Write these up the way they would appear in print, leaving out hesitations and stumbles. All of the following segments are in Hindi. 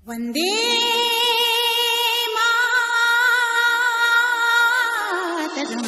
वंदे मातरम।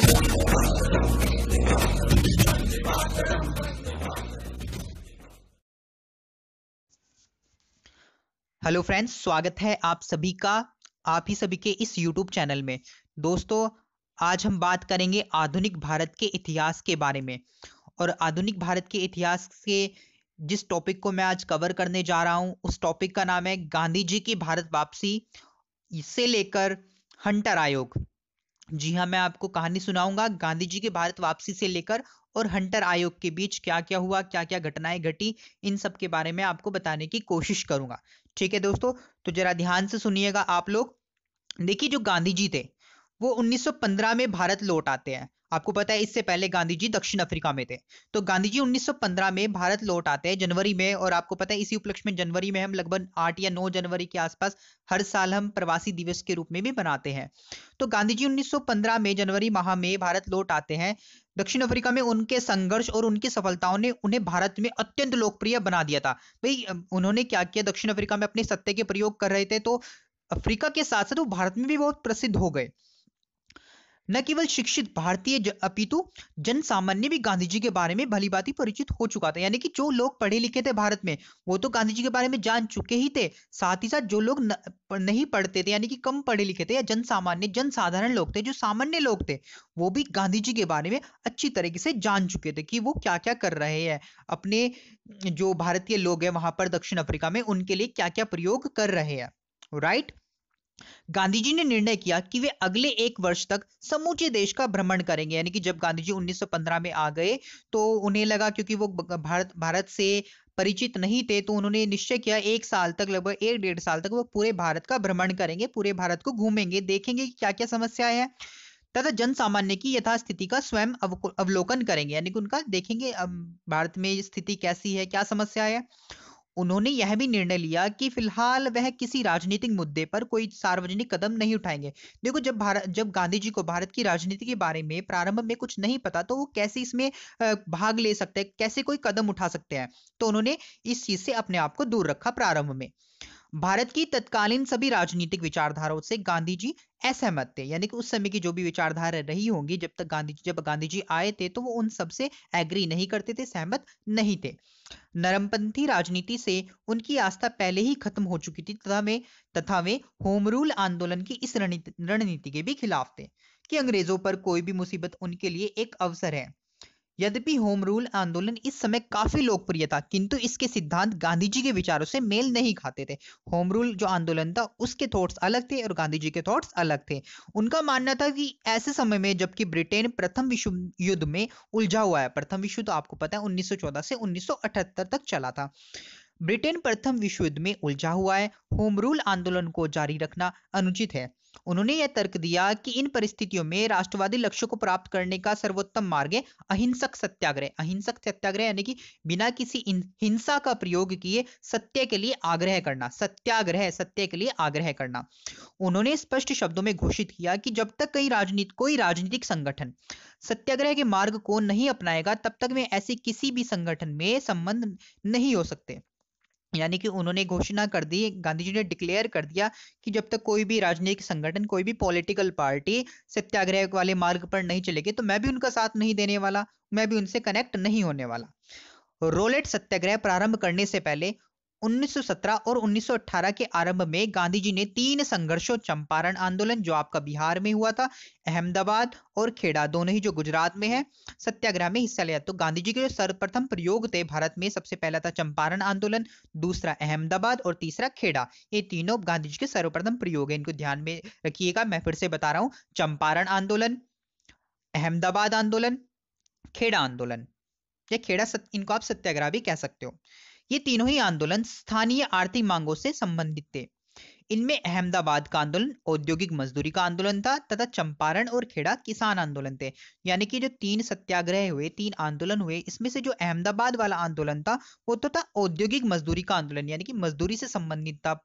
हेलो फ्रेंड्स, स्वागत है आप सभी के इस यूट्यूब चैनल में। दोस्तों, आज हम बात करेंगे आधुनिक भारत के इतिहास के बारे में। और आधुनिक भारत के इतिहास के जिस टॉपिक को मैं आज कवर करने जा रहा हूं, उस टॉपिक का नाम है गांधी जी की भारत वापसी से लेकर हंटर आयोग। जी हाँ, मैं आपको कहानी सुनाऊंगा गांधी जी की भारत वापसी से लेकर और हंटर आयोग के बीच क्या क्या हुआ, क्या क्या घटनाएं घटी, इन सब के बारे में आपको बताने की कोशिश करूंगा। ठीक है दोस्तों, तो जरा ध्यान से सुनिएगा आप लोग। देखिए, जो गांधी जी थे वो 1915 में भारत लौट आते हैं। आपको पता है, इससे पहले गांधी जी दक्षिण अफ्रीका में थे। तो गांधी जी 1915 में भारत लौट आते हैं जनवरी में। और आपको पता है, इसी उपलक्ष्य में जनवरी में हम लगभग 8 या 9 जनवरी के आसपास हर साल हम प्रवासी दिवस के रूप में भी मनाते हैं। तो गांधी जी 1915 में जनवरी माह में भारत लौट आते हैं। दक्षिण अफ्रीका में उनके संघर्ष और उनकी सफलताओं ने उन्हें भारत में अत्यंत लोकप्रिय बना दिया था। भाई, उन्होंने क्या किया, दक्षिण अफ्रीका में अपने सत्ते के प्रयोग कर रहे थे, तो अफ्रीका के साथ साथ वो भारत में भी बहुत प्रसिद्ध हो गए। न केवल शिक्षित भारतीय अपितु जन सामान्य भी गांधी जी के बारे में भली भांति परिचित हो चुका था। यानी कि जो लोग पढ़े लिखे थे भारत में, वो तो गांधी जी के बारे में जान चुके ही थे। साथ ही साथ जो लोग नहीं पढ़ते थे, यानी कि कम पढ़े लिखे थे, या जनसाधारण लोग थे, जो सामान्य लोग थे, वो भी गांधी जी के बारे में अच्छी तरीके से जान चुके थे कि वो क्या क्या कर रहे हैं। अपने जो भारतीय लोग हैं वहां पर दक्षिण अफ्रीका में, उनके लिए क्या क्या प्रयोग कर रहे हैं। राइट। गांधी जी ने निर्णय किया कि वे अगले 1 वर्ष तक समूचे देश का भ्रमण करेंगे। यानी कि जब गांधी जी 1915 में आ गए, तो उन्हें लगा, क्योंकि वो भारत से परिचित नहीं थे, तो उन्होंने निश्चय किया 1 साल तक, लगभग 1-1.5 साल तक वो पूरे भारत का भ्रमण करेंगे, पूरे भारत को घूमेंगे, देखेंगे क्या क्या समस्याएं हैं, तथा जन सामान्य की यथास्थिति का स्वयं अवलोकन करेंगे। यानी कि उनका देखेंगे भारत में स्थिति कैसी है, क्या समस्या है। उन्होंने यह भी निर्णय लिया कि फिलहाल वह किसी राजनीतिक मुद्दे पर कोई सार्वजनिक कदम नहीं उठाएंगे। देखो, जब गांधी जी को भारत की राजनीति के बारे में प्रारंभ में कुछ नहीं पता, तो वो कैसे इसमें भाग ले सकते हैं, कैसे कोई कदम उठा सकते हैं। तो उन्होंने इस चीज से अपने आप को दूर रखा प्रारंभ में। भारत की तत्कालीन सभी राजनीतिक विचारधाराओं से गांधी जी असहमत थे। यानी कि उस समय की जो भी विचारधारा रही होंगी, जब गांधी जी आए थे, तो वो उन सब से एग्री नहीं करते थे, सहमत नहीं थे। नरमपंथी राजनीति से उनकी आस्था पहले ही खत्म हो चुकी थी, तथा वे होम रूल आंदोलन की इस रणनीति के भी खिलाफ थे कि अंग्रेजों पर कोई भी मुसीबत उनके लिए एक अवसर है। यद्यपि होम रूल आंदोलन इस समय काफी लोकप्रिय था, किंतु इसके सिद्धांत गांधी जी के विचारों से मेल नहीं खाते थे। होम रूल जो आंदोलन था, उसके थॉट्स अलग थे और गांधी जी के थॉट्स अलग थे। उनका मानना था कि ऐसे समय में, जबकि ब्रिटेन प्रथम विश्व युद्ध में उलझा हुआ है, प्रथम विश्व युद्ध आपको पता है 1914 से 1978 तक चला था, ब्रिटेन प्रथम विश्व युद्ध में उलझा हुआ है, होम रूल आंदोलन को जारी रखना अनुचित है। उन्होंने यह तर्क दिया कि इन परिस्थितियों में राष्ट्रवादी लक्ष्यों को प्राप्त करने का सर्वोत्तम मार्ग है अहिंसक सत्याग्रह। अहिंसक सत्याग्रह यानी कि बिना किसी हिंसा का प्रयोग किए सत्य के लिए आग्रह करना, सत्याग्रह, सत्य के लिए आग्रह करना। उन्होंने स्पष्ट शब्दों में घोषित किया कि जब तक कोई राजनीतिक संगठन सत्याग्रह के मार्ग को नहीं अपनाएगा, तब तक वे ऐसे किसी भी संगठन में संबंध नहीं हो सकते। यानी कि उन्होंने घोषणा कर दी, गांधी जी ने डिक्लेयर कर दिया कि जब तक कोई भी राजनीतिक संगठन, कोई भी पॉलिटिकल पार्टी सत्याग्रह वाले मार्ग पर नहीं चलेगी, तो मैं भी उनका साथ नहीं देने वाला, मैं भी उनसे कनेक्ट नहीं होने वाला। रोलेट सत्याग्रह प्रारंभ करने से पहले 1917 और 1918 के आरंभ में गांधी जी ने 3 संघर्षों, चंपारण आंदोलन जो आपका बिहार में हुआ था, अहमदाबाद और खेड़ा, दोनों ही जो गुजरात में है, सत्याग्रह में हिस्सा लिया। तो गांधी जी के जो सर्वप्रथम प्रयोग थे भारत में, सबसे पहला था चंपारण आंदोलन, दूसरा अहमदाबाद और तीसरा खेड़ा। ये तीनों गांधी जी के सर्वप्रथम प्रयोग है, इनको ध्यान में रखिएगा। मैं फिर से बता रहा हूं, चंपारण आंदोलन, अहमदाबाद आंदोलन, खेड़ा आंदोलन, या इनको आप सत्याग्रह भी कह सकते हो। ये तीनों ही आंदोलन स्थानीय आर्थिक मांगों से संबंधित थे। इनमें अहमदाबाद का आंदोलन औद्योगिक मजदूरी का आंदोलन था, तथा चंपारण और खेड़ा किसान आंदोलन थे। यानी कि जो 3 सत्याग्रह हुए, 3 आंदोलन हुए, इसमें से जो अहमदाबाद वाला आंदोलन था, वो तो था औद्योगिक मजदूरी का आंदोलन, यानी कि मजदूरी से संबंधित था।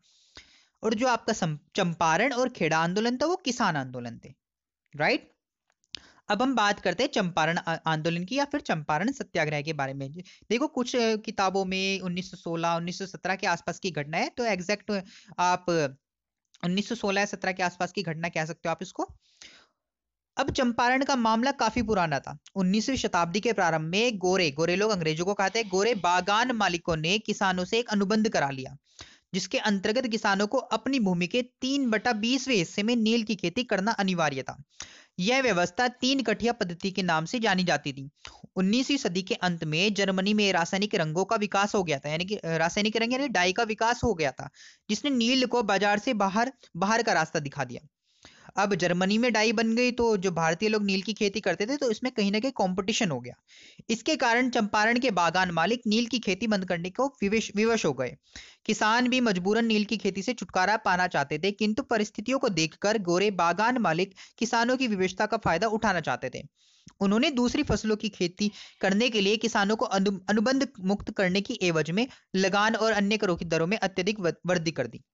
और जो आपका चंपारण और खेड़ा आंदोलन था, वो किसान आंदोलन थे। राइट। अब हम बात करते हैं चंपारण आंदोलन की या फिर चंपारण सत्याग्रह के बारे में। देखो कुछ किताबों में 1916 1917 के आसपास की घटना है, तो एग्जैक्ट आप 1916 या 17 के आसपास की घटना कह सकते हो आप इसको। अब चंपारण का मामला काफी पुराना था। 19वीं शताब्दी के प्रारंभ में गोरे गोरे लोग अंग्रेजों को कहते हैं, गोरे बागान मालिकों ने किसानों से एक अनुबंध करा लिया, जिसके अंतर्गत किसानों को अपनी भूमि के 3/20वें हिस्से में नील की खेती करना अनिवार्य था। यह व्यवस्था 3 कठिया पद्धति के नाम से जानी जाती थी। 19वीं सदी के अंत में जर्मनी में रासायनिक रंगों का विकास हो गया था, यानी कि रासायनिक रंग यानी डाई का विकास हो गया था, जिसने नील को बाजार से बाहर बाहर का रास्ता दिखा दिया। अब जर्मनी में डाई बन गई, तो जो भारतीय लोग नील की खेती करते थे, तो इसमें कहीं ना कहीं कंपटीशन हो गया। इसके कारण चंपारण के बागान मालिक नील की खेती बंद करने को विवश विवश हो गए। किसान भी मजबूरन नील की खेती से छुटकारा पाना चाहते थे, किंतु परिस्थितियों को देखकर गोरे बागान मालिक किसानों की विवशता का फायदा उठाना चाहते थे। उन्होंने दूसरी फसलों की खेती करने के लिए किसानों को अनुबंध मुक्त करने की एवज में लगान और अन्य करों की दरों में अत्यधिक वृद्धि कर दी।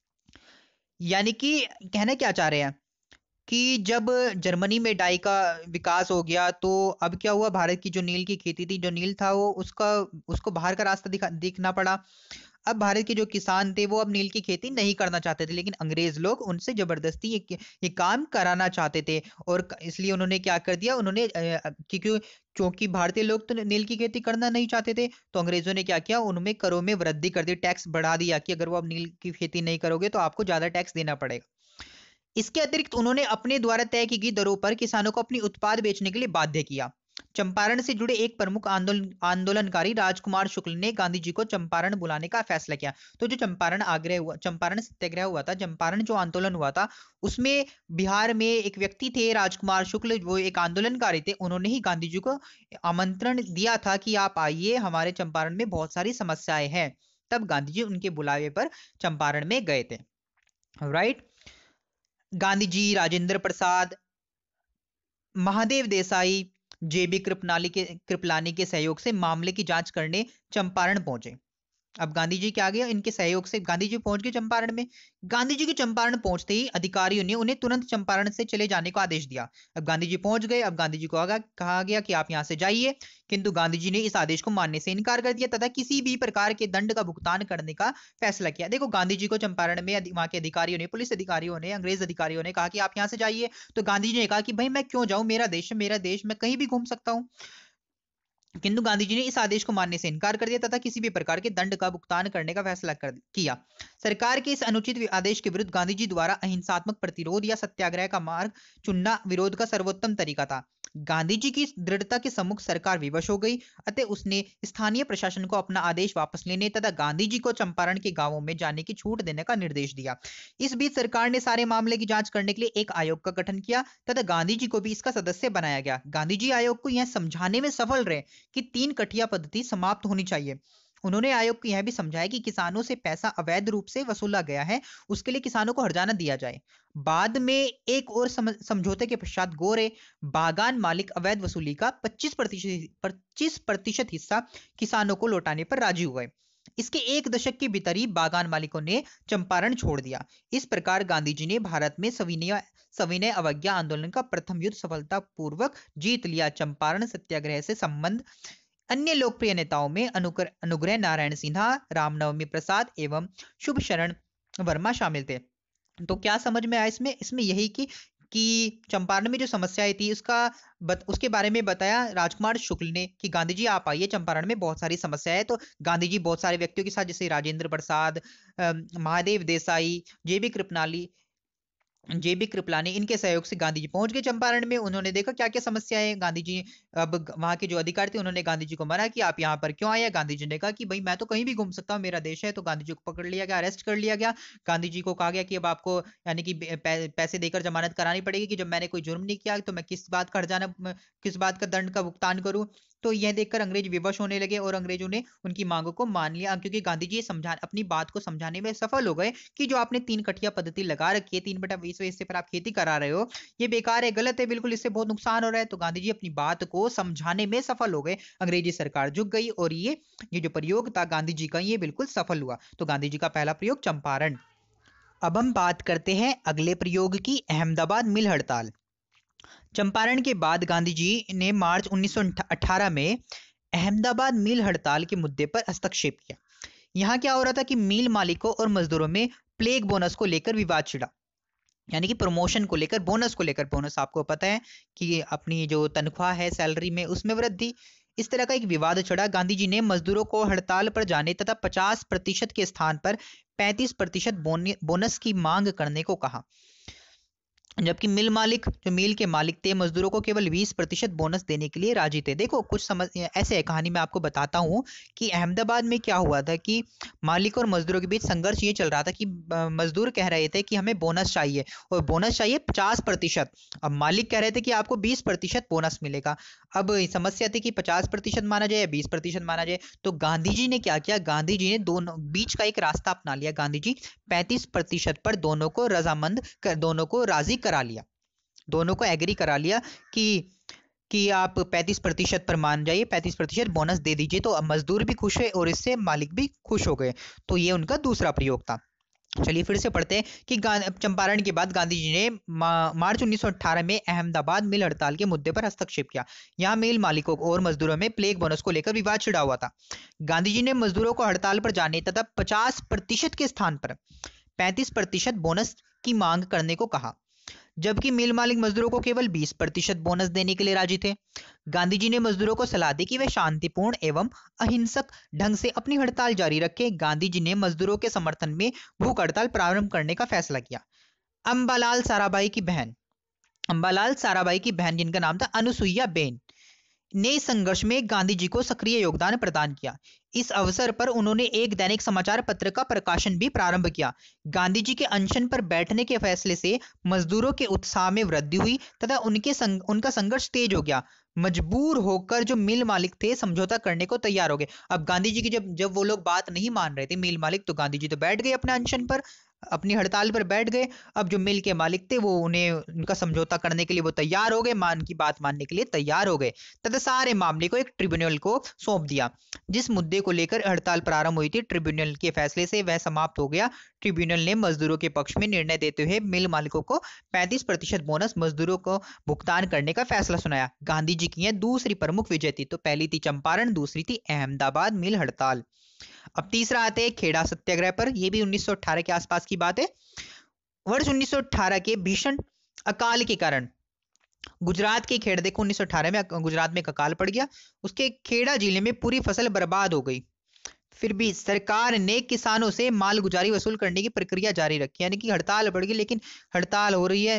यानी कि कहना क्या चाह रहे हैं कि जब जर्मनी में डाई का विकास हो गया, तो अब क्या हुआ, भारत की जो नील की खेती थी, जो नील था, वो उसका उसको बाहर का रास्ता देखना पड़ा। अब भारत के जो किसान थे वो अब नील की खेती नहीं करना चाहते थे, लेकिन अंग्रेज लोग उनसे जबरदस्ती ये काम कराना चाहते थे। और इसलिए उन्होंने क्या कर दिया, उन्होंने क्योंकि क्योंकि भारतीय लोग तो नील की खेती करना नहीं चाहते थे, तो अंग्रेजों ने क्या किया, उनमें करों में वृद्धि कर दी, टैक्स बढ़ा दिया कि अगर वो अब नील की खेती नहीं करोगे तो आपको ज्यादा टैक्स देना पड़ेगा। इसके अतिरिक्त उन्होंने अपने द्वारा तय की गई दरों पर किसानों को अपनी उत्पाद बेचने के लिए बाध्य किया। चंपारण से जुड़े एक प्रमुख आंदोलनकारी राजकुमार शुक्ल ने गांधी जी को चंपारण बुलाने का फैसला किया। तो जो चंपारण सत्याग्रह हुआ था, चंपारण जो आंदोलन हुआ था, उसमें बिहार में एक व्यक्ति थे राजकुमार शुक्ल, वो एक आंदोलनकारी थे। उन्होंने ही गांधी जी को आमंत्रण दिया था कि आप आइए, हमारे चंपारण में बहुत सारी समस्याएं हैं। तब गांधी जी उनके बुलावे पर चंपारण में गए थे। राइट। गांधी जी, राजेंद्र प्रसाद, महादेव देसाई, जेबी कृपलानी के सहयोग से मामले की जांच करने चंपारण पहुंचे। अब गांधी जी क्या गया, इनके सहयोग से गांधी जी पहुंच गए चंपारण में। गांधी जी के चंपारण पहुंचते ही अधिकारियों ने उन्हें तुरंत चंपारण से चले जाने का आदेश दिया। अब गांधी जी पहुंच गए, अब गांधी जी को कहा गया कि आप यहां से जाइए, किंतु गांधी जी ने इस आदेश को मानने से इनकार कर दिया तथा किसी भी प्रकार के दंड का भुगतान करने का फैसला किया। देखो गांधी जी को चंपारण में वहां के अधिकारियों ने, पुलिस अधिकारियों ने, अंग्रेज अधिकारियों ने कहा कि आप यहां से जाइए, तो गांधी जी ने कहा कि भाई मैं क्यों जाऊं, मेरा देश, मैं कहीं भी घूम सकता हूं। किंतु गांधी जी ने इस आदेश को मानने से इनकार कर दिया तथा किसी भी प्रकार के दंड का भुगतान करने का फैसला किया। सरकार के इस अनुचित आदेश के विरुद्ध गांधी जी द्वारा अहिंसात्मक प्रतिरोध या सत्याग्रह का मार्ग चुनना विरोध का सर्वोत्तम तरीका था। गांधी जी की दृढ़ता के सम्मुख सरकार विवश हो गई, अतः उसने स्थानीय प्रशासन को अपना आदेश वापस लेने तथा गांधी जी को चंपारण के गांवों में जाने की छूट देने का निर्देश दिया। इस बीच सरकार ने सारे मामले की जांच करने के लिए एक आयोग का गठन किया तथा गांधी जी को भी इसका सदस्य बनाया गया। गांधी जी आयोग को यह समझाने में सफल रहे कि 3 कठिया पद्धति समाप्त होनी चाहिए। उन्होंने आयोग को यह भी समझाया कि किसानों से पैसा अवैध रूप से वसूला गया है, उसके लिए किसानों को हर्जाना दिया जाए। बाद में एक और समझौते के पश्चात गोरे बागान मालिक अवैध वसूली का 25% हिस्सा किसानों को लौटाने पर राजी हुए। इसके एक दशक के भीतर ही बागान मालिकों ने चंपारण छोड़ दिया। इस प्रकार गांधी जी ने भारत में सविनय अवज्ञा आंदोलन का प्रथम युद्ध सफलतापूर्वक जीत लिया। चंपारण सत्याग्रह से संबंध अन्य लोकप्रिय नेताओं में अनुग्रह नारायण सिन्हा, रामनवमी प्रसाद एवं शुभ शरण वर्मा शामिल थे। तो क्या समझ में आया इसमें इसमें यही कि चंपारण में जो समस्याएं थी उसके बारे में बताया राजकुमार शुक्ल ने कि गांधी जी आप आइए, चंपारण में बहुत सारी समस्याएं है। तो गांधी जी बहुत सारे व्यक्तियों के साथ, जैसे राजेंद्र प्रसाद, महादेव देसाई, जेबी कृपलानी, इनके सहयोग से गांधी जी पहुंच गए चंपारण में। उन्होंने देखा क्या क्या समस्याएं हैं। गांधी जी, अब वहां के जो अधिकारी थे उन्होंने गांधी जी को मना कि आप यहाँ पर क्यों आए। गांधी जी ने कहा कि भाई मैं तो कहीं भी घूम सकता हूँ, मेरा देश है। तो गांधी जी को पकड़ लिया गया, अरेस्ट कर लिया गया। गांधी जी को कहा गया कि अब आपको यानी कि पैसे देकर जमानत करानी पड़ेगी कि जब मैंने कोई जुर्म नहीं किया तो मैं किस बात का दंड का भुगतान करूं। तो यह देखकर अंग्रेज विवश होने लगे और अंग्रेजों ने उनकी मांगों को मान लिया, क्योंकि गांधी जी अपनी बात को समझाने में सफल हो गए कि जो आपने 3 कठिया पद्धति लगा रखी है, 3/20 हिस्से पर आप खेती करा रहे हो, ये बेकार है, गलत है, बिल्कुल इससे बहुत नुकसान हो रहा है। तो गांधी जी अपनी बात को समझाने में सफल हो गए। अंग्रेजी सरकार झुक गई और ये जो प्रयोग था गांधी जी का, ये बिल्कुल सफल हुआ। तो गांधी जी का पहला प्रयोग चंपारण। अब हम बात करते हैं अगले प्रयोग की, अहमदाबाद मिल हड़ताल। चंपारण के बाद गांधी जी ने मार्च 1918 में अहमदाबाद मिल हड़ताल के मुद्दे पर हस्तक्षेप किया। यहाँ क्या हो रहा था कि मिल मालिकों और मजदूरों में प्लेग बोनस को लेकर विवाद छिड़ा, यानी कि प्रमोशन को लेकर, बोनस को लेकर। बोनस आपको पता है कि अपनी जो तनख्वाह है, सैलरी में, उसमें वृद्धि। इस तरह का एक विवाद छिड़ा। गांधी जी ने मजदूरों को हड़ताल पर जाने तथा 50% के स्थान पर 35% बोनस की मांग करने को कहा, जबकि मिल मालिक, जो मिल के मालिक थे, मजदूरों को केवल 20% बोनस देने के लिए राजी थे। देखो कुछ समझ ऐसे है, कहानी मैं आपको बताता हूँ कि अहमदाबाद में क्या हुआ था कि मालिक और मजदूरों के बीच संघर्ष ये चल रहा था कि मजदूर कह रहे थे कि हमें बोनस चाहिए, और बोनस चाहिए 50%। अब मालिक कह रहे थे कि आपको 20% बोनस मिलेगा। अब समस्या थी कि 50% माना जाए या 20% माना जाए। तो गांधी जी ने क्या किया, गांधी जी ने दोनों बीच का एक रास्ता अपना लिया। गांधी जी 35% पर दोनों को रजामंद कर, दोनों को राजी करा लिया, दोनों को एग्री करा लिया कि आप 35% पर मान जाइए, 35% बोनस दे दीजिए। तो अब मजदूर भी खुश है और इससे मालिक भी खुश हो गए। तो ये उनका दूसरा प्रयोग था। चलिए फिर से पढ़ते हैं कि चंपारण के बाद गांधी जी ने मार्च 1918 में अहमदाबाद मिल हड़ताल के मुद्दे पर हस्तक्षेप किया। यहाँ मिल मालिकों और मजदूरों में प्लेग बोनस को लेकर विवाद छिड़ा हुआ था। गांधी जी ने मजदूरों को हड़ताल पर जाने तथा 50% के स्थान पर 35% बोनस की मांग करने को कहा, जबकि मिल मालिक मजदूरों को केवल 20% बोनस देने के लिए राजी थे। गांधी जी ने मजदूरों को सलाह दी कि वे शांतिपूर्ण एवं अहिंसक ढंग से अपनी हड़ताल जारी रखें। गांधी जी ने मजदूरों के समर्थन में भूख हड़ताल प्रारंभ करने का फैसला किया। अंबालाल साराभाई की बहन, अंबालाल साराभाई की बहन जिनका नाम था अनुसुईया बेन, ने संघर्ष में गांधी जी को सक्रिय योगदान प्रदान किया। इस अवसर पर उन्होंने एक दैनिक समाचार पत्र का प्रकाशन भी प्रारंभ किया। गांधी जी के अनशन पर बैठने के फैसले से मजदूरों के उत्साह में वृद्धि हुई तथा उनका संघर्ष तेज हो गया। मजबूर होकर जो मिल मालिक थे समझौता करने को तैयार हो गए। अब गांधी जी की जब जब वो लोग बात नहीं मान रहे थे मिल मालिक, तो गांधी जी तो बैठ गए अपने अनशन पर, अपनी हड़ताल पर बैठ गए। अब जो मिल के मालिक थे वो उन्हें उनका समझौता करने के लिए वो तैयार हो गए, मान की बात मानने के लिए तैयार हो गए तथा सारे मामले को एक ट्रिब्यूनल को सौंप दिया। जिस मुद्दे को लेकर हड़ताल प्रारंभ हुई थी, ट्रिब्यूनल के फैसले से वह समाप्त हो गया। ट्रिब्यूनल ने मजदूरों के पक्ष में निर्णय देते हुए मिल मालिकों को 35% बोनस मजदूरों को भुगतान करने का फैसला सुनाया। गांधी जी की यह दूसरी प्रमुख विजय थी। तो पहली थी चंपारण, दूसरी थी अहमदाबाद मिल हड़ताल। अब तीसरा आते हैं खेड़ा सत्याग्रह पर। यह भी 1918 के आसपास की बात है। वर्ष 1918 के भीषण अकाल के कारण गुजरात के खेड़ा, देखो 1918 में गुजरात में अकाल पड़ गया, उसके खेड़ा जिले में पूरी फसल बर्बाद हो गई। फिर भी सरकार ने किसानों से मालगुजारी वसूल करने की प्रक्रिया जारी रखी, यानी कि हड़ताल बढ़ गई, लेकिन हड़ताल हो रही है,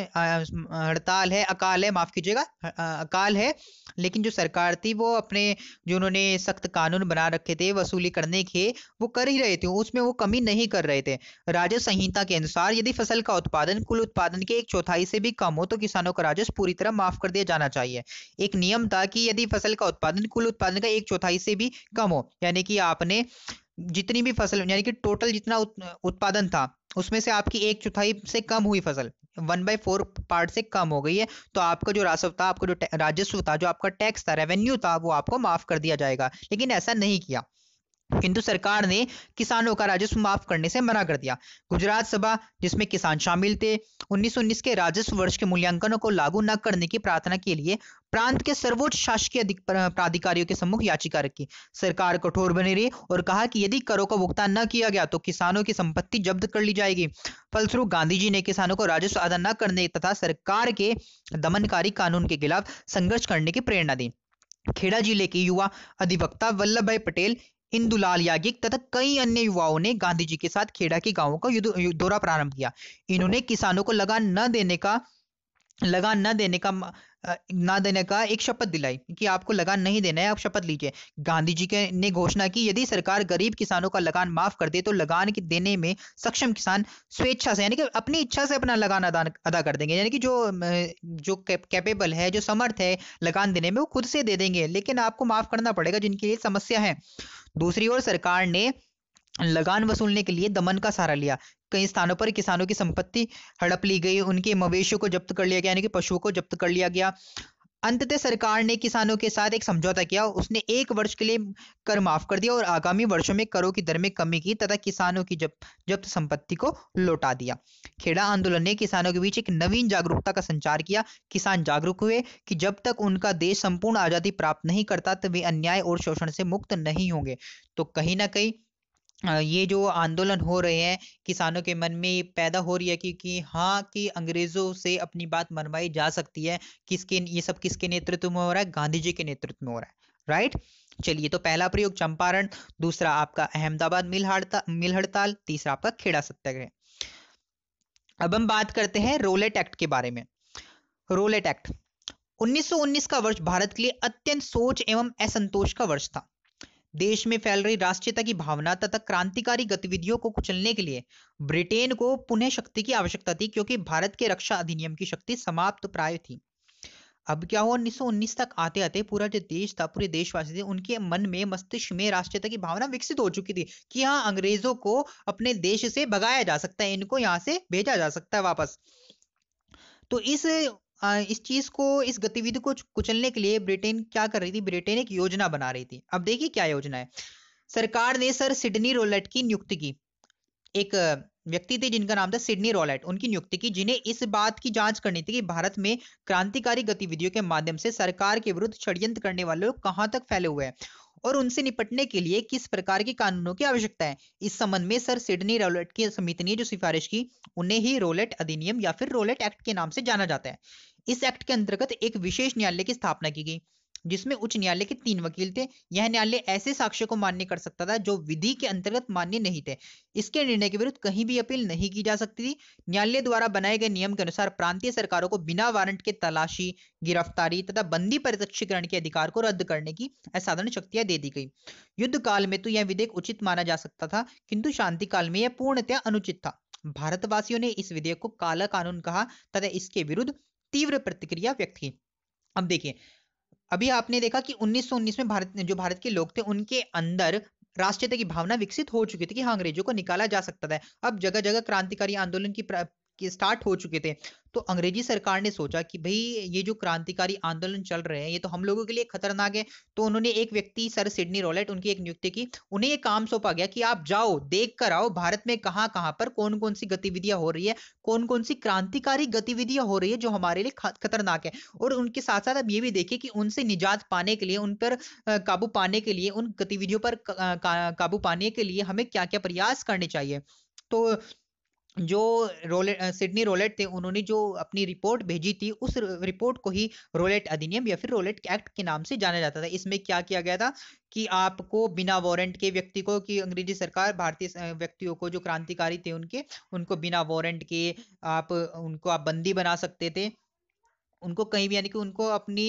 हड़ताल है, अकाल है, माफ कीजिएगा, अकाल है, लेकिन जो सरकार थी वो अपने जो उन्होंने सख्त कानून बना रखे थे वसूली करने के, वो कर ही रहे थे, उसमें वो कमी नहीं कर रहे थे। राजस्व संहिता के अनुसार यदि फसल का उत्पादन कुल उत्पादन के 1/4 से भी कम हो तो किसानों का राजस्व पूरी तरह माफ कर दिया जाना चाहिए। एक नियम था कि यदि फसल का उत्पादन कुल उत्पादन का 1/4 से भी कम हो, यानी कि आपने जितनी भी फसल, यानी कि टोटल जितना उत्पादन था उसमें से आपकी 1/4 से कम हुई फसल, 1/4 पार्ट से कम हो गई है, तो आपका जो राजस्व था, आपका जो राजस्व था, जो आपका टैक्स था, रेवेन्यू था, वो आपको माफ कर दिया जाएगा। लेकिन ऐसा नहीं किया, किंतु सरकार ने किसानों का राजस्व माफ करने से मना कर दिया। गुजरात सभा, जिसमें किसान शामिल थे, 1919 के राजस्व वर्ष के मूल्यांकनों को लागू न करने की प्रार्थना के लिए प्रांत के सर्वोच्च शासकीय प्राधिकारियों के सम्मुख याचिका रखी। सरकार कठोर बनी रही और कहा कि यदि करों का भुगतान न किया गया तो किसानों की संपत्ति जब्त कर ली जाएगी। फलस्वरूप गांधी जी ने किसानों को राजस्व अदा न करने तथा सरकार के दमनकारी कानून के खिलाफ संघर्ष करने की प्रेरणा दी। खेड़ा जिले के युवा अधिवक्ता वल्लभ भाई पटेल, इंदुलाल याज्ञिक तथा कई अन्य युवाओं ने गांधी जी के साथ खेड़ा के गांवों का दौरा प्रारंभ किया। इन्होंने किसानों को लगान न देने का एक शपथ दिलाई कि आपको लगान नहीं देना है, आप शपथ लीजिए। गांधी जी के ने घोषणा की यदि सरकार गरीब किसानों का लगान माफ कर दे तो लगान के देने में सक्षम किसान स्वेच्छा से, यानी कि अपनी इच्छा से अपना लगान अदा कर देंगे, यानी कि जो कैपेबल है, जो समर्थ है लगान देने में, वो खुद से दे देंगे, लेकिन आपको माफ करना पड़ेगा जिनके लिए समस्या है। दूसरी ओर सरकार ने लगान वसूलने के लिए दमन का सहारा लिया। कई स्थानों पर किसानों की संपत्ति हड़प ली गई, उनके मवेशियों को जब्त कर लिया गया, यानी कि पशुओं को जब्त कर लिया गया। अंततः सरकार ने किसानों के साथ एक समझौता किया। उसने 1 वर्ष के लिए कर माफ कर दिया और आगामी वर्षों में करों की दर में कमी की तथा किसानों की जब्त संपत्ति को लौटा दिया। खेड़ा आंदोलन ने किसानों के बीच एक नवीन जागरूकता का संचार किया। किसान जागरूक हुए कि जब तक उनका देश संपूर्ण आजादी प्राप्त नहीं करता तब वे अन्याय और शोषण से मुक्त नहीं होंगे। तो कहीं ना कहीं ये जो आंदोलन हो रहे हैं किसानों के मन में ये पैदा हो रही है कि हाँ कि अंग्रेजों से अपनी बात मनवाई जा सकती है। ये सब किसके नेतृत्व में हो रहा है? गांधी जी के नेतृत्व में हो रहा है। राइट। चलिए, तो पहला प्रयोग चंपारण, दूसरा आपका अहमदाबाद मिल हड़ताल, तीसरा आपका खेड़ा सत्याग्रह। अब हम बात करते हैं रोलेट एक्ट के बारे में। रोलेट एक्ट 1919 का वर्ष भारत के लिए अत्यंत सोच एवं असंतोष का वर्ष था। देश में फैल रही राष्ट्रीयता की भावना तथा क्रांतिकारी गतिविधियों को कुचलने के लिए ब्रिटेन को पुनः शक्ति की आवश्यकता थी, क्योंकि भारत के रक्षा अधिनियम की शक्ति समाप्त प्राय थी। अब क्या हुआ? 1919 तक आते आते पूरा जो देश था, पूरे देशवासी थे, उनके मन में मस्तिष्क में राष्ट्रीयता की भावना विकसित हो चुकी थी कि हाँ, अंग्रेजों को अपने देश से भगाया जा सकता है, इनको यहाँ से भेजा जा सकता है वापस। तो इस चीज को, इस गतिविधि को कुचलने के लिए ब्रिटेन क्या कर रही थी? ब्रिटेन एक योजना बना रही थी। अब देखिए क्या योजना है। सरकार ने सर सिडनी रोलेट की नियुक्ति की। एक व्यक्ति थे जिनका नाम था सिडनी रोलेट, उनकी नियुक्ति की, जिन्हें इस बात की जांच करनी थी कि भारत में क्रांतिकारी गतिविधियों के माध्यम से सरकार के विरुद्ध षड्यंत्र करने वाले लोग कहां तक फैले हुए हैं और उनसे निपटने के लिए किस प्रकार के कानूनों की आवश्यकता है। इस संबंध में सर सिडनी रोलेट की समिति ने जो सिफारिश की, उन्हें ही रोलेट अधिनियम या फिर रोलेट एक्ट के नाम से जाना जाता है। इस एक्ट के अंतर्गत एक विशेष न्यायालय की स्थापना की गई, जिसमें उच्च न्यायालय के 3 वकील थे। यह न्यायालय ऐसे साक्ष्य को मान्य कर सकता था जो विधि के अंतर्गत मान्य नहीं थे। इसके निर्णय के विरुद्ध कहीं भी अपील नहीं की जा सकती थी। न्यायालय द्वारा बनाए गए नियम के अनुसार प्रांतीय सरकारों को बिना वारंट के तलाशी, गिरफ्तारी तथा बंदी प्रत्यक्षीकरण के अधिकार को रद्द करने की असाधारण शक्तियां दे दी गई। युद्ध काल में तो यह विधेयक उचित माना जा सकता था, किंतु शांति काल में यह पूर्णतया अनुचित था। भारतवासियों ने इस विधेयक को काला कानून कहा तथा इसके विरुद्ध तीव्र प्रतिक्रिया व्यक्त की। अब देखिए, अभी आपने देखा कि 1919 में भारत के लोग थे, उनके अंदर राष्ट्रीयता की भावना विकसित हो चुकी थी कि हाँ, अंग्रेजों को निकाला जा सकता था। अब जगह जगह क्रांतिकारी आंदोलन की स्टार्ट हो चुके थे। तो अंग्रेजी सरकार ने सोचा कि भाई ये जो क्रांतिकारी आंदोलन चल रहे हैं ये तो हम लोगों के लिए खतरनाक है। तो उन्होंने एक व्यक्ति सर सिडनी रोलेट, उनकी एक नियुक्ति की। उन्हें ये काम सौंपा गया कि आप जाओ, देख कर आओ भारत में कहां कहां पर कौन कौन सी गतिविधियां हो रही है, कौन कौन सी क्रांतिकारी गतिविधियां हो रही है जो हमारे लिए खतरनाक है। और उनके साथ साथ अब ये भी देखिए कि उनसे निजात पाने के लिए, उन पर काबू पाने के लिए, उन गतिविधियों पर काबू पाने के लिए हमें क्या क्या प्रयास करने चाहिए। तो जो सिडनी रोलेट थे, उन्होंने जो अपनी रिपोर्ट भेजी थी, उस रिपोर्ट को ही रोलेट अधिनियम या फिर रोलेट एक्ट के नाम से जाना जाता था। इसमें क्या किया गया था कि आपको बिना वारंट के व्यक्ति को, कि अंग्रेजी सरकार भारतीय व्यक्तियों को जो क्रांतिकारी थे उनको बिना वारंट के आप बंदी बना सकते थे। उनको कहीं भी, यानी कि उनको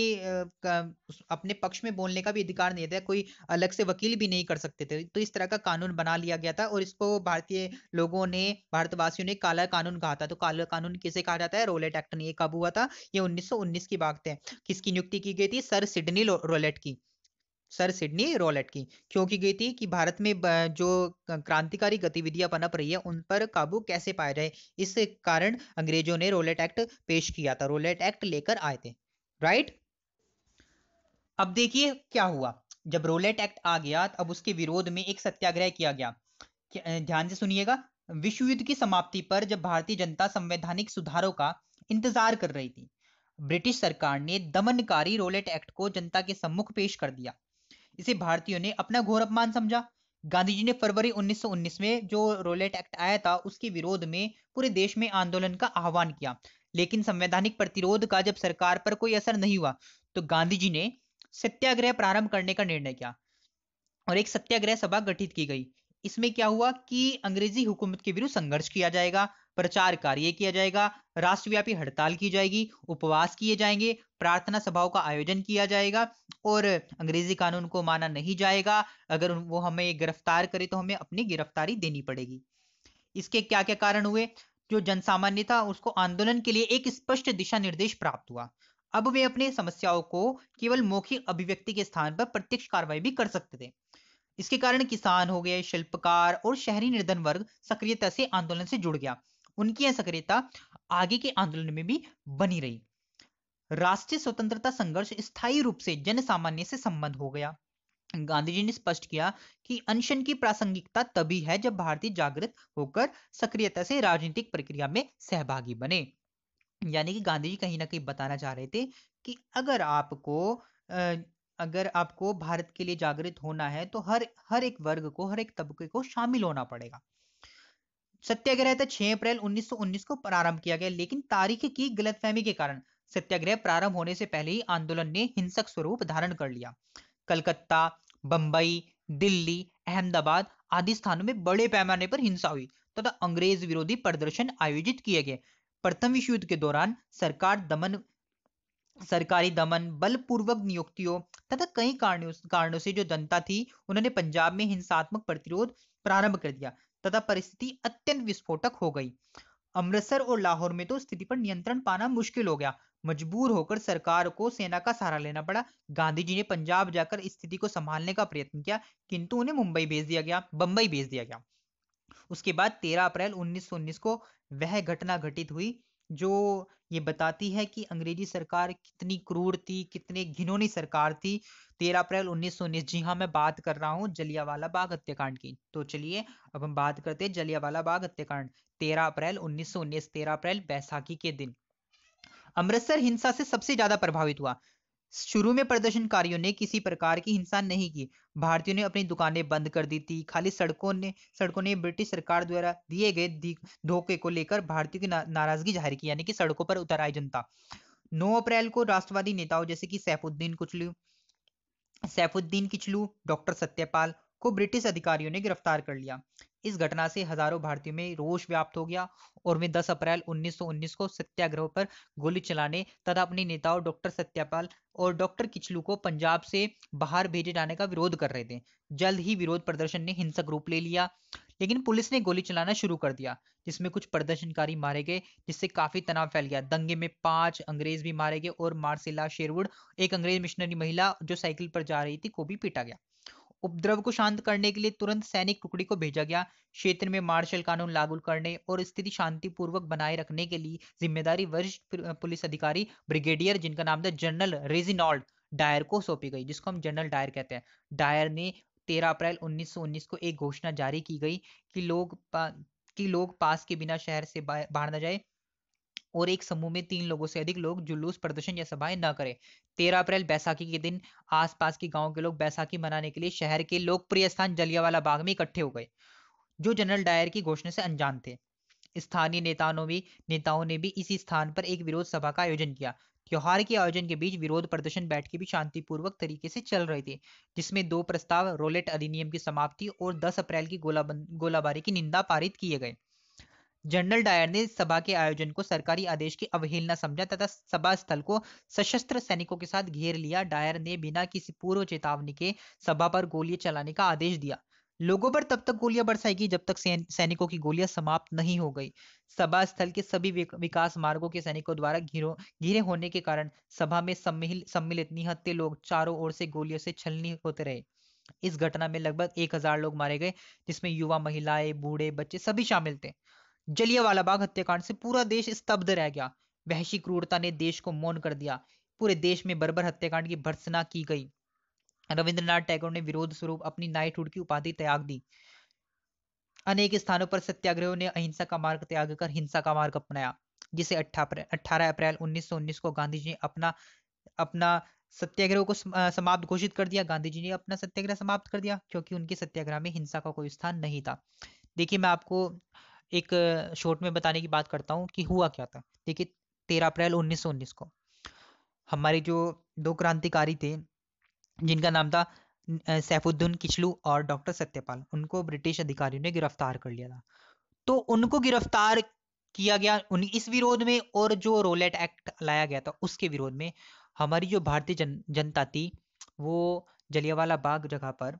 अपने पक्ष में बोलने का भी अधिकार नहीं था, कोई अलग से वकील भी नहीं कर सकते थे। तो इस तरह का कानून बना लिया गया था और इसको भारतीय लोगों ने, भारतवासियों ने काला कानून कहा था। तो काला कानून किसे कहा जाता है? रोलेट एक्ट ने कब हुआ था? ये 1919 की बात है। किसकी नियुक्ति की गई थी? सर सिडनी रोलेट की। सर सिडनी रोलेट की क्यों की गई थी? कि भारत में जो क्रांतिकारी गतिविधियां पनप रही है उन पर काबू कैसे पाया जाए। इस कारण अंग्रेजों ने रोलेट एक्ट पेश किया था, रोलेट एक्ट लेकर आए थे। राइट। अब देखिए क्या हुआ। जब रोलेट एक्ट आ गया, अब उसके विरोध में एक सत्याग्रह किया गया। ध्यान से सुनिएगा। विश्व युद्ध की समाप्ति पर जब भारतीय जनता संवैधानिक सुधारों का इंतजार कर रही थी, ब्रिटिश सरकार ने दमनकारी रोलेट एक्ट को जनता के सम्मुख पेश कर दिया। इसे भारतीयों ने अपना घोर अपमान समझा। गांधी जी ने फरवरी 1919 में जो रोलेट एक्ट आया था उसके विरोध में पूरे देश में आंदोलन का आह्वान किया, लेकिन संवैधानिक प्रतिरोध का जब सरकार पर कोई असर नहीं हुआ तो गांधी जी ने सत्याग्रह प्रारंभ करने का निर्णय किया और एक सत्याग्रह सभा गठित की गई। इसमें क्या हुआ कि अंग्रेजी हुकूमत के विरुद्ध संघर्ष किया जाएगा, प्रचार कार्य किया जाएगा, राष्ट्रव्यापी हड़ताल की जाएगी, उपवास किए जाएंगे, प्रार्थना सभाओं का आयोजन किया जाएगा और अंग्रेजी कानून को माना नहीं जाएगा। अगर वो हमें गिरफ्तार करे तो हमें अपनी गिरफ्तारी देनी पड़ेगी। इसके क्या क्या कारण हुए? जो जनसामान्य था उसको आंदोलन के लिए एक स्पष्ट दिशा निर्देश प्राप्त हुआ। अब वे अपनी समस्याओं को केवल मौखिक अभिव्यक्ति के स्थान पर प्रत्यक्ष कार्रवाई भी कर सकते थे। इसके कारण किसान हो गए, शिल्पकार और शहरी निर्धन वर्ग सक्रियता से आंदोलन से जुड़ गया। उनकी यह सक्रियता आगे के आंदोलन में भी बनी रही। राष्ट्रीय स्वतंत्रता संघर्ष स्थायी रूप से जन सामान्य से संबंध हो गया। गांधी जी ने स्पष्ट किया कि अनशन की प्रासंगिकता तभी है जब भारतीय जागृत होकर सक्रियता से राजनीतिक प्रक्रिया में सहभागी बने। यानी कि गांधी जी कहीं ना कहीं बताना चाह रहे थे कि अ, अगर आपको भारत के लिए जागृत होना है तो हर हर एक वर्ग को, हर एक तबके को शामिल होना पड़ेगा। सत्याग्रह था 6 अप्रैल 1919 को प्रारंभ किया गया, लेकिन तारीख की गलतफहमी के कारण सत्याग्रह प्रारंभ होने से पहले ही आंदोलन ने हिंसक स्वरूप धारण कर लिया। कलकत्ता, बंबई, दिल्ली, अहमदाबाद आदि स्थानों में बड़े पैमाने पर हिंसा हुई तथा अंग्रेज विरोधी प्रदर्शन आयोजित किए गए। प्रथम विश्व युद्ध के दौरान सरकारी दमन, बलपूर्वक नियुक्तियों तथा कई कारणों से जो जनता थी, उन्होंने पंजाब में हिंसात्मक प्रतिरोध प्रारंभ कर दिया तथा परिस्थिति अत्यंत विस्फोटक हो गई। अमृतसर और लाहौर में तो स्थिति पर नियंत्रण पाना मुश्किल हो गया। मजबूर होकर सरकार को सेना का सहारा लेना पड़ा। गांधी जी ने पंजाब जाकर स्थिति को संभालने का प्रयत्न किया, किंतु उन्हें बंबई भेज दिया गया। उसके बाद 13 अप्रैल 1919 को वह घटना घटित हुई जो ये बताती है कि अंग्रेजी सरकार कितनी क्रूर थी, कितने घिनौनी सरकार थी। 13 अप्रैल 1919, जी हाँ, मैं बात कर रहा हूँ जलियांवाला बाग हत्याकांड की। तो चलिए अब हम बात करते हैं जलियांवाला बाग हत्याकांड। 13 अप्रैल 1919, 13 अप्रैल बैसाखी के दिन अमृतसर हिंसा से सबसे ज्यादा प्रभावित हुआ। शुरू में प्रदर्शनकारियों ने किसी प्रकार की हिंसा नहीं की। भारतीयों ने अपनी दुकानें बंद कर दी थी। खाली सड़कों ने ब्रिटिश सरकार द्वारा दिए गए धोखे को लेकर भारतीयों की नाराजगी जाहिर की, यानी कि सड़कों पर उतर आई जनता। 9 अप्रैल को राष्ट्रवादी नेताओं जैसे कि सैफुद्दीन किचलू, डॉक्टर सत्यपाल को ब्रिटिश अधिकारियों ने गिरफ्तार कर लिया। इस घटना से हजारों भारतीयों में रोष व्याप्त हो गया और वे 10 अप्रैल 1919 को सत्याग्रह पर गोली चलाने तथा अपने नेताओं डॉक्टर सत्यपाल और डॉक्टर किचलू को पंजाब से बाहर भेजे जाने का विरोध कर रहे थे। जल्द ही विरोध प्रदर्शन ने हिंसक रूप ले लिया, लेकिन पुलिस ने गोली चलाना शुरू कर दिया, जिसमें कुछ प्रदर्शनकारी मारे गए, जिससे काफी तनाव फैल गया। दंगे में 5 अंग्रेज भी मारे गए और मार्सेला शेरवुड, एक अंग्रेज मिशनरी महिला जो साइकिल पर जा रही थी, को भी पीटा गया। उपद्रव को शांत करने के लिए तुरंत सैनिक टुकड़ी को भेजा गया। क्षेत्र में मार्शल कानून लागू करने और स्थिति शांतिपूर्वक बनाए रखने के लिए जिम्मेदारी वरिष्ठ पुलिस अधिकारी ब्रिगेडियर, जिनका नाम था जनरल रेजिनॉल्ड डायर, को सौंपी गई, जिसको हम जनरल डायर कहते हैं। डायर ने 13 अप्रैल 1919 को एक घोषणा जारी की गई कि लोग पास के बिना शहर से बाहर न जाए और एक समूह में 3 लोगों से अधिक लोग जुलूस, प्रदर्शन या सभाएं न करें। 13 अप्रैल बैसाखी के दिन आसपास के गांव के लोग बैसाखी मनाने के लिए शहर के लोकप्रिय स्थान जलियांवाला बाग में इकट्ठे हो गए, जो जनरल डायर की घोषणा से अनजान थे। स्थानीय नेताओं ने भी इसी स्थान पर एक विरोध सभा का आयोजन किया। त्योहार के आयोजन के बीच विरोध प्रदर्शन बैठकें भी शांतिपूर्वक तरीके से चल रही थी, जिसमें 2 प्रस्ताव, रोलेट अधिनियम की समाप्ति और 10 अप्रैल की गोलाबारी की निंदा पारित किए गए। जनरल डायर ने सभा के आयोजन को सरकारी आदेश की अवहेलना समझा तथा सभा स्थल को सशस्त्र सैनिकों के साथ घेर लिया। डायर ने बिना किसी पूर्व चेतावनी के सभा पर गोलियां चलाने का आदेश दिया। लोगों पर तब तक गोलियां बरसाई गई जब तक सैनिकों की गोलियां समाप्त नहीं हो गई। सभा स्थल के सभी विकास मार्गों के सैनिकों द्वारा घिरे होने के कारण सभा में सम्मिलित निहत्थे लोग चारों ओर से गोलियों से छलनी होते रहे। इस घटना में लगभग 1000 लोग मारे गए, जिसमें युवा, महिलाएं, बूढ़े, बच्चे सभी शामिल थे। जलियांवाला बाग हत्याकांड से पूरा देश स्तब्ध रह गया। वहशी क्रूरता ने देश को मौन कर दिया। पूरे देश में बर्बर हत्याकांड की भर्त्सना की गई। रविंद्रनाथ टैगोर ने विरोध स्वरूप अपनी नाइटहुड की उपाधि त्याग दी। अनेक स्थानों पर सत्याग्रहियों ने अहिंसा का मार्ग त्याग कर हिंसा का मार्ग अपनाया, जिसे 18 अप्रैल 1919 को गांधी जी ने अपना अपना सत्याग्रह को समाप्त घोषित कर दिया। गांधी जी ने अपना सत्याग्रह समाप्त कर दिया क्योंकि उनके सत्याग्रह में हिंसा का कोई स्थान नहीं था। देखिए, मैं आपको एक शॉर्ट में बताने की बात करता हूँ कि हुआ क्या था। देखिए, 13 अप्रैल 1919 को हमारे जो 2 क्रांतिकारी थे, जिनका नाम था सैफुद्दीन किचलू और डॉक्टर सत्यपाल, उनको ब्रिटिश अधिकारियों ने गिरफ्तार कर लिया था। तो उनको गिरफ्तार किया गया इस विरोध में, और जो रोलेट एक्ट लाया गया था उसके विरोध में हमारी जो भारतीय जनता थी, वो जलियांवाला बाग जगह पर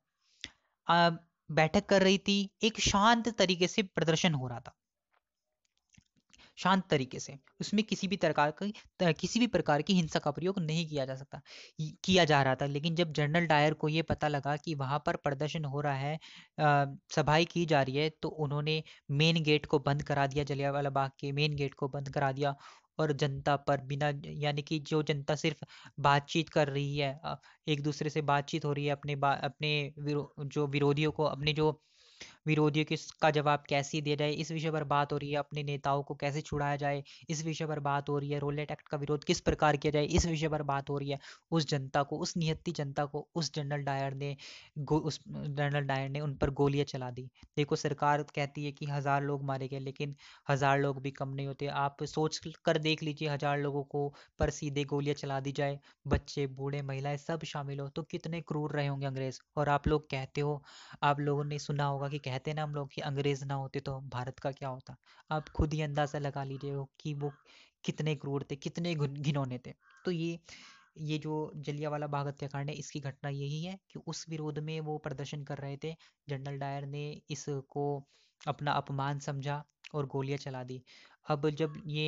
बैठक कर रही थी। एक शांत तरीके से प्रदर्शन हो रहा था। शांत तरीके से, उसमें किसी भी प्रकार की हिंसा का प्रयोग नहीं किया जा सकता, किया जा रहा था। लेकिन जब जनरल डायर को ये पता लगा कि वहां पर प्रदर्शन हो रहा है, सभाएं की जा रही है, तो उन्होंने मेन गेट को बंद करा दिया, जलियांवाला बाग के मेन गेट को बंद करा दिया। और जनता पर बिना, यानी कि जो जनता सिर्फ बातचीत कर रही है, एक दूसरे से बातचीत हो रही है, जो विरोधियों को, अपने जो विरोधियों का जवाब कैसे दिया जाए, इस विषय पर बात हो रही है। अपने नेताओं को कैसे छुड़ाया जाए, इस विषय पर बात हो रही है। रोलेट एक्ट का विरोध किस प्रकार किया जाए, इस विषय पर बात हो रही है। उस जनता को, उस निहत्थी जनता को, उस जनरल डायर ने उन पर गोलियां चला दी। देखो, सरकार कहती है कि 1000 लोग मारे गए, लेकिन 1000 लोग भी कम नहीं होते। आप सोच कर देख लीजिए, 1000 लोगों को पर सीधे गोलियां चला दी जाए, बच्चे, बूढ़े, महिलाएं सब शामिल हो, तो कितने क्रूर रहे होंगे अंग्रेज। और आप लोग कहते हो, आप लोगों ने सुना होगा कि कहते हैं ना हम लोग कि अंग्रेज ना होते तो भारत का क्या होता। आप खुद ही अंदाजा लगा लीजिए कि वो कितने क्रूर थे, कितने घिनौने थे। तो ये जो जलियांवाला बाग हत्याकांड है, इसकी घटना यही है कि उस विरोध में वो प्रदर्शन कर रहे थे, जनरल डायर ने इसको अपना अपमान समझा और गोलियां चला दी। अब जब ये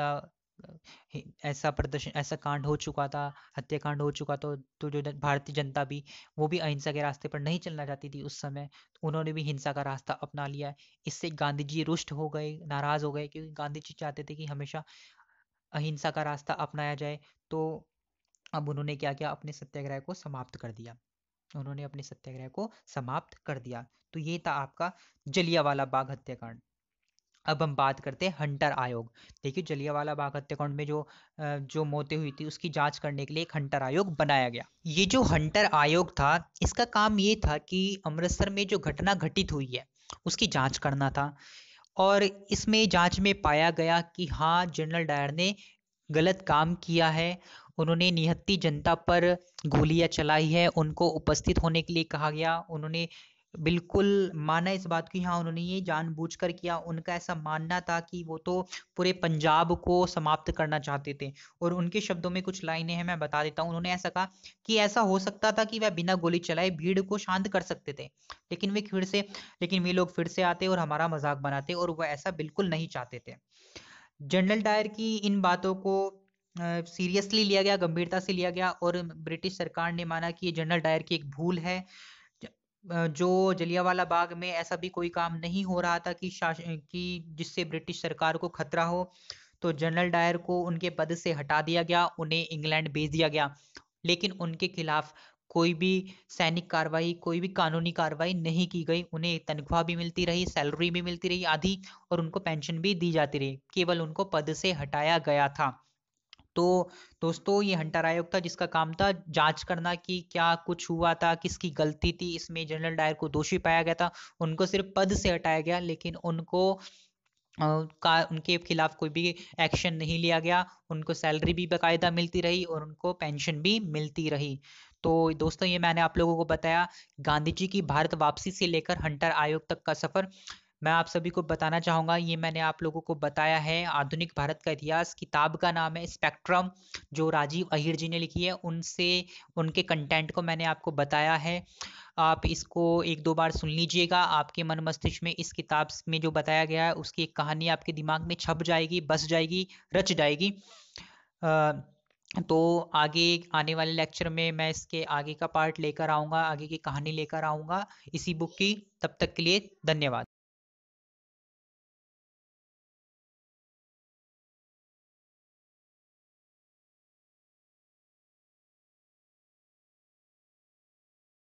ऐसा प्रदर्शन, ऐसा कांड हो चुका था, हत्याकांड हो चुका, तो जो भारतीय जनता भी, वो भी अहिंसा के रास्ते पर नहीं चलना चाहती थी उस समय, तो उन्होंने भी हिंसा का रास्ता अपना लिया। इससे गांधी जी रुष्ट हो गए, नाराज हो गए, क्योंकि गांधी जी चाहते थे कि हमेशा अहिंसा का रास्ता अपनाया जाए। तो अब उन्होंने क्या किया, अपने सत्याग्रह को समाप्त कर दिया। उन्होंने अपने सत्याग्रह को समाप्त कर दिया। तो ये था आपका जलियांवाला बाग हत्याकांड। अब हम बात करते हैं हंटर आयोग। देखिए, जलियांवाला बाग हत्याकांड में जो मौतें हुई थी, उसकी जांच करने के लिए एक हंटर आयोग बनाया गया। ये जो हंटर आयोग था, इसका काम ये था कि अमृतसर में जो घटना घटित हुई है, उसकी जांच करना था। और इसमें जांच में पाया गया कि हाँ, जनरल डायर ने गलत काम किया है। उन्होंने निहत्थी जनता पर गोलियां चलाई है, उनको उपस्थित होने के लिए कहा गया। उन्होंने बिल्कुल माना इस बात की, हाँ, उन्होंने ये जानबूझकर किया। उनका ऐसा मानना था कि वो तो पूरे पंजाब को समाप्त करना चाहते थे। और उनके शब्दों में कुछ लाइनें हैं, मैं बता देता हूँ। उन्होंने ऐसा कहा कि ऐसा हो सकता था कि वह बिना गोली चलाए भीड़ को शांत कर सकते थे, लेकिन वे लोग फिर से आते और हमारा मजाक बनाते, और वह ऐसा बिल्कुल नहीं चाहते थे। जनरल डायर की इन बातों को सीरियसली लिया गया, गंभीरता से लिया गया, और ब्रिटिश सरकार ने माना कि ये जनरल डायर की एक भूल है। जो जलियांवाला बाग में ऐसा भी कोई काम नहीं हो रहा था कि जिससे ब्रिटिश सरकार को खतरा हो। तो जनरल डायर को उनके पद से हटा दिया गया, उन्हें इंग्लैंड भेज दिया गया। लेकिन उनके खिलाफ कोई भी सैनिक कार्रवाई, कोई भी कानूनी कार्रवाई नहीं की गई। उन्हें तनख्वाह भी मिलती रही, सैलरी भी मिलती रही आधी, और उनको पेंशन भी दी जाती रही। केवल उनको पद से हटाया गया था। तो दोस्तों, ये हंटर आयोग था, जिसका काम था जांच करना कि क्या कुछ हुआ था, किसकी गलती थी। इसमें जनरल डायर को दोषी पाया गया था, उनको सिर्फ पद से हटाया गया, लेकिन उनके खिलाफ कोई भी एक्शन नहीं लिया गया। उनको सैलरी भी बाकायदा मिलती रही और उनको पेंशन भी मिलती रही। तो दोस्तों, ये मैंने आप लोगों को बताया गांधी जी की भारत वापसी से लेकर हंटर आयोग तक का सफर। मैं आप सभी को बताना चाहूंगा, ये मैंने आप लोगों को बताया है आधुनिक भारत का इतिहास। किताब का नाम है स्पेक्ट्रम, जो राजीव अहिर जी ने लिखी है। उनके कंटेंट को मैंने आपको बताया है। आप इसको एक दो बार सुन लीजिएगा, आपके मन मस्तिष्क में इस किताब में जो बताया गया है, उसकी एक कहानी आपके दिमाग में छप जाएगी, बस जाएगी, रच जाएगी। तो आगे आने वाले लेक्चर में मैं इसके आगे का पार्ट लेकर आऊंगा, आगे की कहानी लेकर आऊंगा इसी बुक की। तब तक के लिए धन्यवाद।